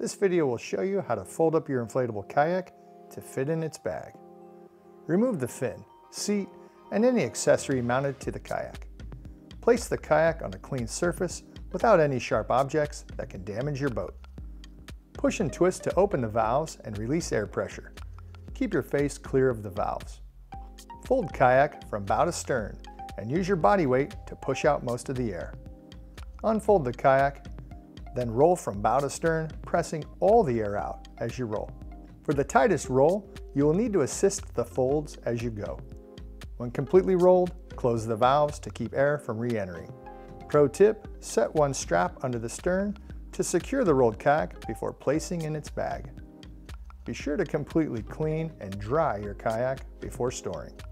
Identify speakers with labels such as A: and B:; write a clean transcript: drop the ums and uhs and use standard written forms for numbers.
A: This video will show you how to fold up your inflatable kayak to fit in its bag. Remove the fin, seat, and any accessory mounted to the kayak. Place the kayak on a clean surface without any sharp objects that can damage your boat. Push and twist to open the valves and release air pressure. Keep your face clear of the valves. Fold kayak from bow to stern and use your body weight to push out most of the air. Unfold the kayak, then roll from bow to stern, pressing all the air out as you roll. For the tightest roll, you will need to assist the folds as you go. When completely rolled, close the valves to keep air from re-entering. Pro tip, set one strap under the stern to secure the rolled kayak before placing in its bag. Be sure to completely clean and dry your kayak before storing.